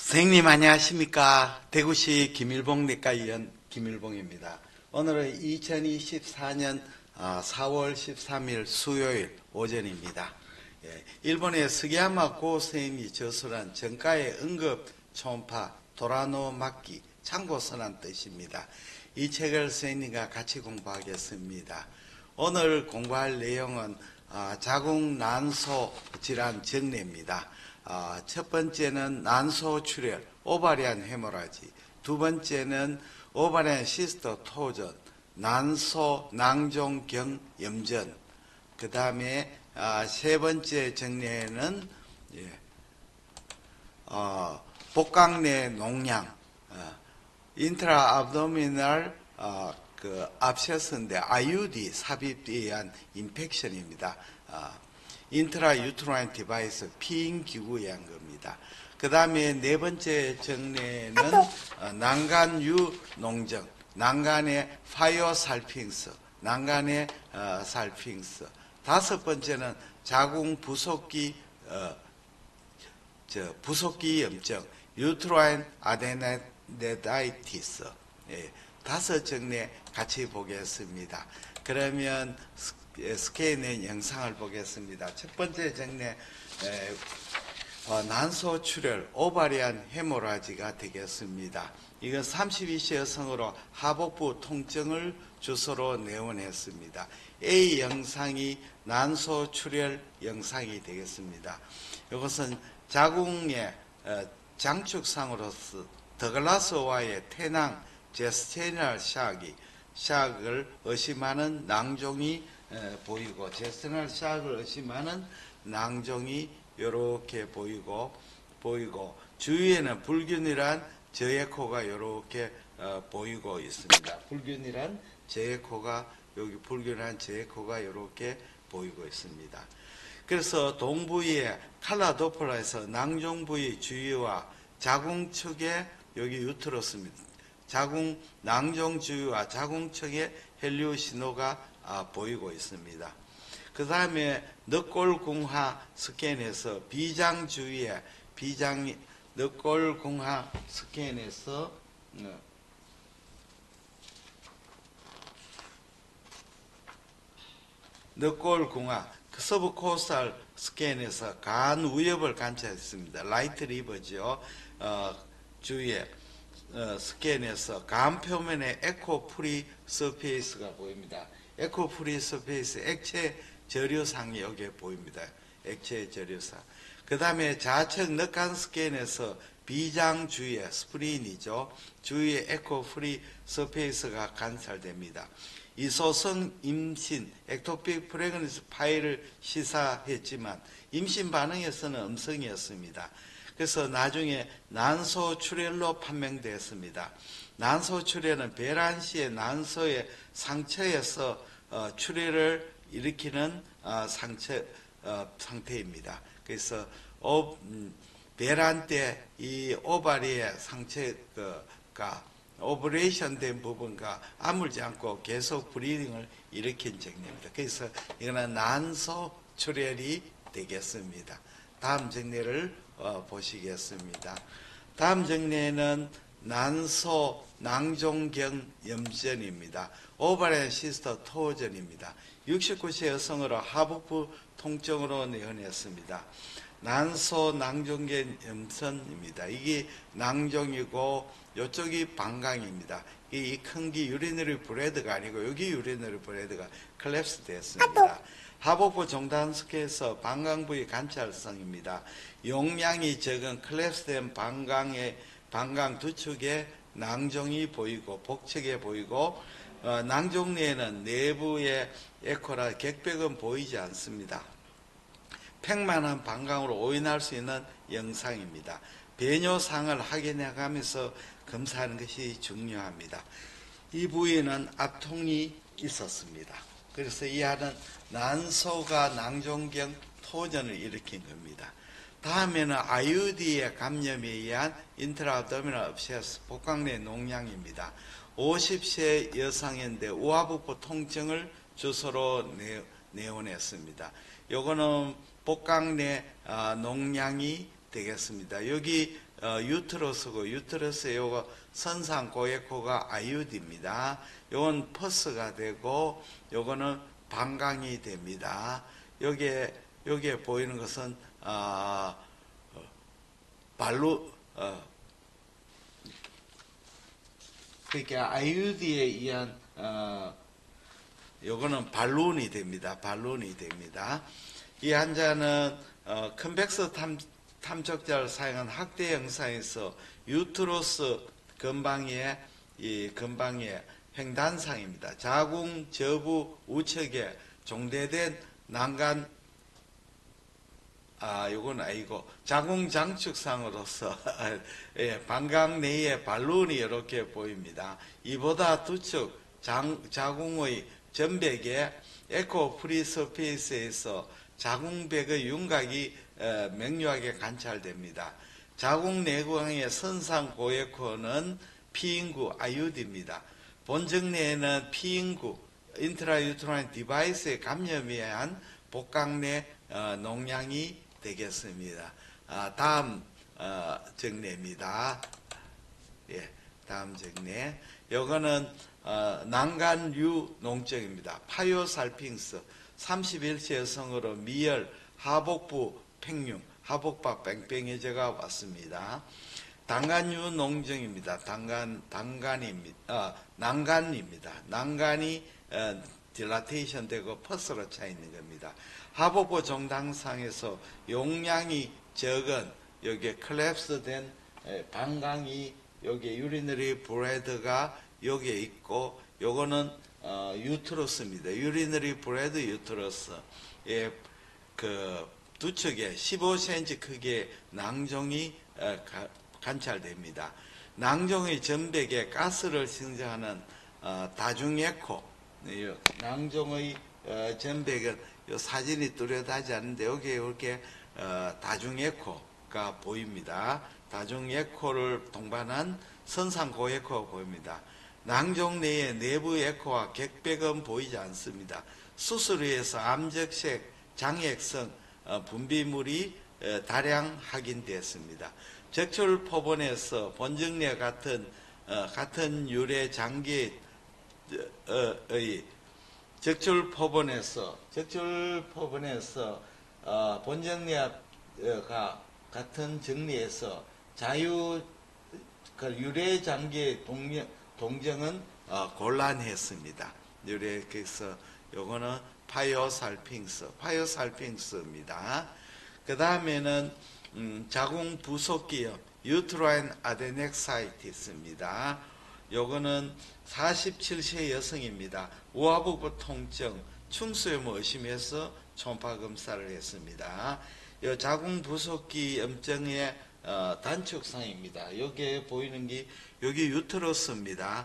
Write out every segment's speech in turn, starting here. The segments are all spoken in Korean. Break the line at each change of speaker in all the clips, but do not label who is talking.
선생님 안녕하십니까. 대구시 김일봉내과의원 김일봉입니다. 오늘은 2024년 4월 13일 수요일 오전입니다. 일본의 스기야마 고 선생님이 저술한 정가의 응급 초음파 도라노 막기 참고서란 뜻입니다. 이 책을 선생님과 같이 공부하겠습니다. 오늘 공부할 내용은 자궁 난소 질환 정례입니다. 첫 번째는 난소 출혈, 오바리안 헤모라지. 두 번째는 오바리안 시스터 토전, 난소 낭종경 염전. 그 다음에 세 번째 정례는 복강 내 농양, 인트라 압도미널 압세스인데 IUD 삽입에 의한 인펙션입니다. 인트라 유트라인 디바이스 피임 기구에 의한 겁니다. 그 다음에 네 번째 정례는 난간유 농정, 난간의 파이어 살핑스, 난간의 살핑스. 다섯 번째는 자궁 부속기 부속기 염증, 유트라인 아데노이디티스. 다섯 정례 같이 보겠습니다. 그러면 스케인의 영상을 보겠습니다. 첫 번째 정례 난소 출혈 오바리안 헤모라지가 되겠습니다. 이건 32세 여성으로 하복부 통증을 주소로 내원했습니다. A 영상이 난소 출혈 영상이 되겠습니다. 이것은 자궁의 장축상으로서 더글라스와의 태낭 제스테이널 샥을 의심하는 낭종이 보이고, 제스테이널 샥을 의심하는 낭종이 이렇게 보이고 주위에는 불균일한 저에코가 이렇게 보이고 있습니다. 불균일한 저에코가 여기 불균일한 저에코가 이렇게 보이고 있습니다. 그래서 동부위의 칼라 도플러에서 낭종 부위 주위와 자궁 측에 여기 유트러스입니다. 자궁 낭종 주위와 자궁 측에 헬리오 신호가 보이고 있습니다. 그 다음에 늑골궁하 스캔에서 비장 주위에 늑골궁하 스캔에서 늑골궁하 서브코스탈 스캔에서 간 위협을 관찰했습니다. 라이트 리버죠. 주위에 스캔에서 간 표면에 에코 프리 서페이스가 보입니다. 에코 프리 서페이스 액체 저류상이 여기에 보입니다. 액체 저류상. 그 다음에 좌측 늑간 스캔에서 비장 주위에 스프린이죠. 주위에 에코 프리 서페이스가 관찰됩니다. 이소성 임신 엑토픽 프레그넌시 파일을 시사했지만 임신 반응에서는 음성이었습니다. 그래서 나중에 난소 출혈로 판명되었습니다. 난소 출혈은 배란시의 난소의 상처에서 출혈을 일으키는 상태입니다. 그래서 배란 때 이 오바리의 상처가 오퍼레이션 된 부분과 아물지 않고 계속 브리딩을 일으킨 정례입니다. 그래서 이거는 난소 출혈이 되겠습니다. 다음 정례를 보시겠습니다. 다음 정례는 난소 낭종경 염전입니다. 오바리안 시스터 토전입니다. 69세 여성으로 하복부 통증으로 내원했습니다. 난소 낭종경 염전입니다. 이게 낭종이고 이쪽이 방광입니다. 이 큰 게 유리너리 브레드가 아니고 여기 유리너리 브레드가 클랩스 되었습니다. 하복부 종단스케에서 방광 부위 관찰성입니다. 용량이 적은 클랩스된 방광 두 축에 낭종이 보이고 복측에 보이고 낭종 내에는 내부의 에코라 객백은 보이지 않습니다. 팽만한 방광으로 오인할 수 있는 영상입니다. 배뇨상을 확인해가면서 검사하는 것이 중요합니다. 이 부위에는 압통이 있었습니다. 그래서 이 안은 난소가 낭종경 토전을 일으킨 겁니다. 다음에는 IUD의 감염에 의한 인트라압도미널 업세스 복강 내 농양입니다. 50세 여성인데 우하복부 통증을 주소로 내원했습니다. 요거는 복강 내 농양이 되겠습니다. 여기 유트러스고 유트러스에 요거 선상고액호가 아이유디입니다. 요건 퍼스가 되고 요거는 방광이 됩니다. 여기에 보이는 것은 발로 그러니까 아이유디에 의한 요거는 발론이 됩니다. 발론이 됩니다. 이 환자는 컨벡스 탐적자를 사용한 학대 영상에서 유트러스 근방의 횡단상입니다. 자궁 저부 우측에 종대된 난간 요건 아니고 자궁 장축상으로서 예, 방광 내에 발론이 이렇게 보입니다. 이보다 두측 자궁의 전백에 에코 프리 서페이스에서 자궁백의 윤곽이 명료하게 관찰됩니다. 자궁 내부항의 선상 고액호는 피인구 아이유디입니다. 본적 내에는 피인구 인트라유트라인 디바이스의 감염에 의한 복강 내 농양이 되겠습니다. 다음 정례입니다. 예, 다음 정례. 요거는 난간류 농증입니다. 파요살핑스 31세 여성으로 미열 하복부 팽융 하복부 뺑뺑해져가 왔습니다. 난간류 농증입니다. 난간입니다. 난간이 딜라테이션 되고 퍼스로 차 있는 겁니다. 하복부 종당상에서 용량이 적은 여기에 클랩스 된 방광이 여기에 유리너리 브레드가 여기에 있고 요거는 유트러스입니다. 유리너리 브레드 유트러스 그 두 척에 15cm 크기의 낭종이 관찰됩니다. 낭종의 전백에 가스를 생성하는 다중에코 낭종의 전백은 요 사진이 뚜렷하지 않은데 여기에 이렇게 다중에코가 보입니다. 다중에코를 동반한 선상고에코가 보입니다. 낭종 내에 내부 에코와 객백은 보이지 않습니다. 수술 후에서 암적색 장액성 분비물이 다량 확인되었습니다. 적출 포본에서 본정례 같은 유래 장기의 적출 포본에서 본정례가 같은 정리에서 유래 장기의 동정은 곤란했습니다. 그래서 요거는 파요살핑스입니다. 그 다음에는 자궁 부속기염 유트라인 아데넥사이티스입니다. 요거는 47세 여성입니다. 우하복부 통증, 충수염 의심해서 초음파 검사를 했습니다. 이 자궁 부속기 염증의 단축상입니다. 여기에 보이는 게 여기 유트러스입니다.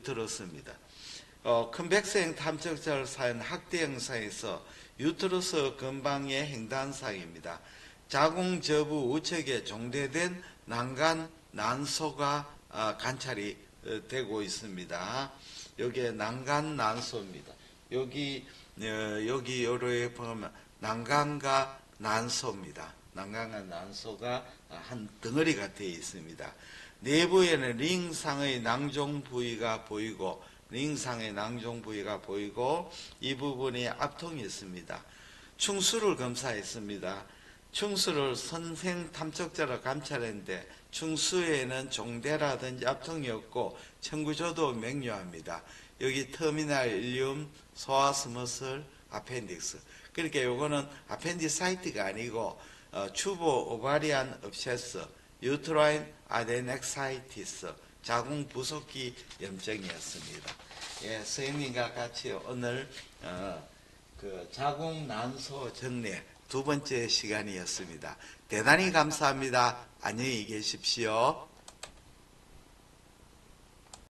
컨벡스형 탐적자를 사용한 학대 영상에서 유트러스 근방의 횡단상입니다. 자궁 저부 우측에 종대된 난간 난소가 관찰이 되고 있습니다. 여기에 난간 난소입니다. 여기 요로에 보면 난간과 난소입니다. 난간과 난소가 한 덩어리가 되어 있습니다. 내부에는 링상의 낭종 부위가 보이고 이 부분이 압통이 있습니다. 충수를 검사했습니다. 충수를 선생 탐적자로 감찰했는데 충수에는 종대라든지 압통이 없고 청구조도 명료합니다. 여기 터미널 일륨 소아스머슬 아펜딕스. 그러니까 요거는 아펜디사이트가 아니고 추보 오바리안 업세스 유트라인 아데넥사이티스 자궁 부속기 염증이었습니다. 예, 선생님과 같이 오늘 그 자궁 난소 정례 두 번째 시간이었습니다. 대단히 감사합니다. 안녕히 계십시오.